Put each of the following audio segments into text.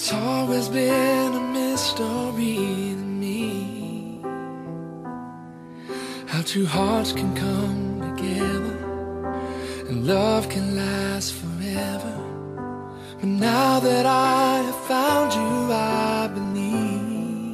It's always been a mystery to me how two hearts can come together and love can last forever. But now that I have found you, I believe.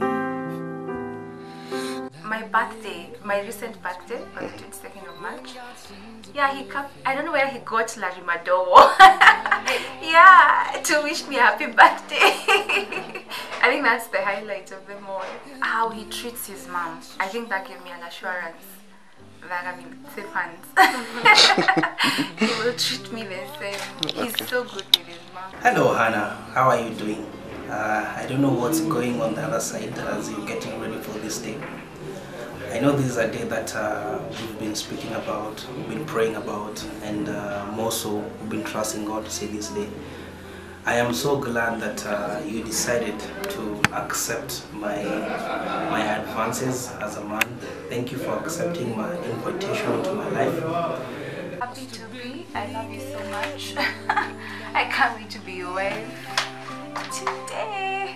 My birthday, my recent birthday on the 22nd of March. Yeah, he come. I don't know where he got Larimadowo. Yeah, to wish me a happy birthday. I think that's the highlight of them all. How he treats his mom. I think that gave me an assurance that I'm in safe hands. He will treat me the same. He's so good with his mom. Hello Hannah, how are you doing? I don't know what's going on the other side as you're getting ready for this day. I know this is a day that we've been speaking about, we've been praying about, and more so we've been trusting God to see this day. I am so glad that you decided to accept my advances as a man. Thank you for accepting my invitation into my life. Happy to be. I love you so much. I can't wait to be your wife today.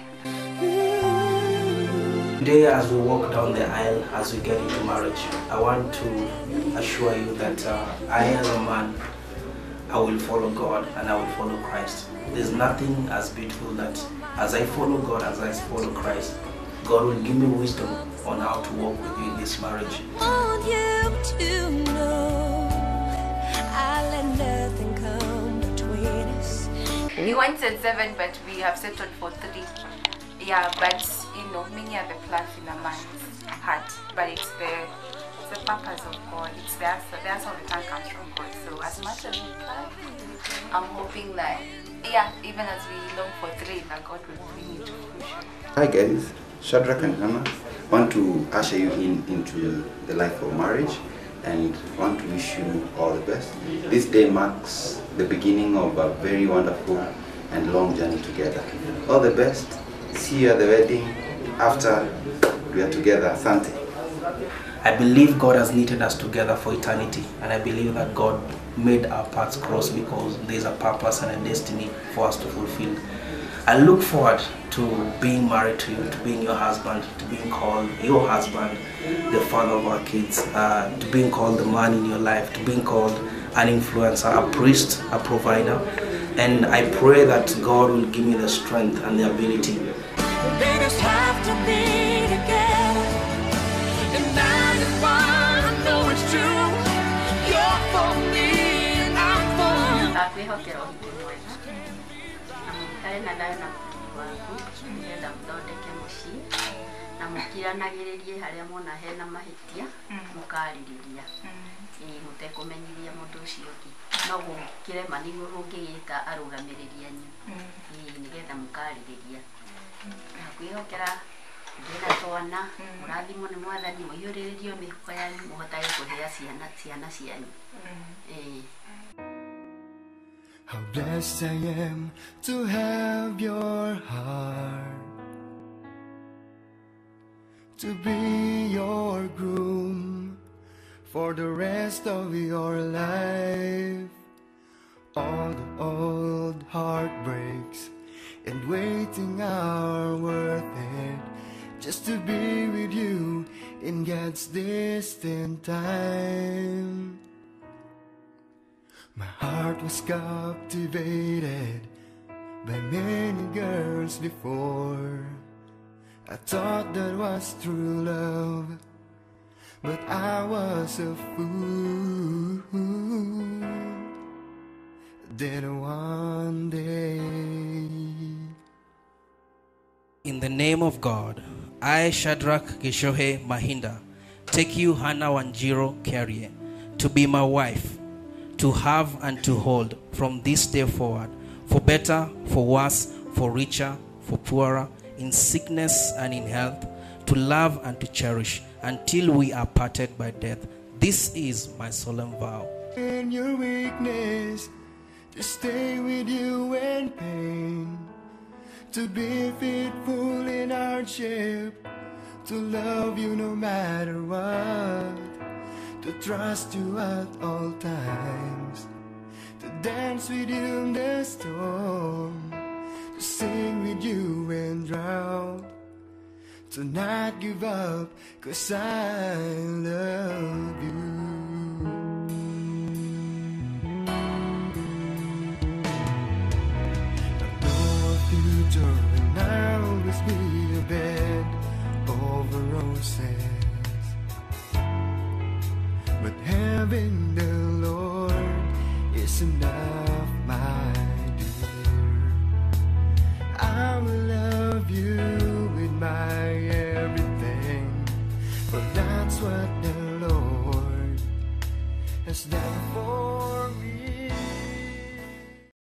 Today, as we walk down the aisle, as we get into marriage, I want to assure you that I, as a man, I will follow God and I will follow Christ. There's nothing as beautiful that as I follow God, as I follow Christ, God will give me wisdom on how to walk with you in this marriage. I want you to know I let nothing come between us. We wanted 7, but we have settled for 3. Yeah, but you know, many are the plans in a man's heart, but it's the purpose of God. It's the answer. The answer of the time comes from God. So as much as we plan, I'm hoping that, yeah, even as we long for 3, that God will bring it to fruition. Hi guys, Shadrach and Hannah want to usher you into the life of marriage and want to wish you all the best. This day marks the beginning of a very wonderful and long journey together. All the best. See you at the wedding after we are together. Asante. I believe God has knitted us together for eternity, and I believe that God made our paths cross because there's a purpose and a destiny for us to fulfill. I look forward to being married to you, to being your husband, to being called your husband, the father of our kids, to being called the man in your life, to being called an influencer, a priest, a provider. And I pray that God will give me the strength and the ability. They just have to be together, and that is why I know it's true. You're for me and I'm for you. Nakwihokera uhitimo wega kare na ndayo na mutumia waku nĩgetha mũthondeke mũciĩ na mũkiranagĩrĩrie harĩa mona hena mahĩtia mũkarĩrĩria mũtekũmenyithia mũndũ ũcio ũngĩ no gũkĩrema nĩguo mũngĩgĩka arũgamĩrĩri anyu nĩgetha mũkarĩrĩria nakwĩhokera ngĩna twana mũrathimwo nĩ mwathani mũiyũrĩrĩrio mĩhuko yanyu mũhotage kũhea ciana cianyu. How blessed I am to have your heart, to be your groom for the rest of your life. All the old heartbreaks and waiting are worth it, just to be with you in God's distant time. My heart was captivated by many girls before. I thought that was true love, but I was a fool. Then one day, In the name of God, I, Shadrach Gishohe Mahinda, take you, Hannah Wanjiro Carrier, to be my wife, to have and to hold from this day forward, for better, for worse, for richer, for poorer, in sickness and in health, to love and to cherish, until we are parted by death. This is my solemn vow. in your weakness, to stay with you in pain, to be faithful in hardship, to love you no matter what, to trust you at all times, to dance with you in the storm, to sing with you to not give up, 'cause I love you. I know a future and I'll always be a bed over roses, but having the Lord is enough, my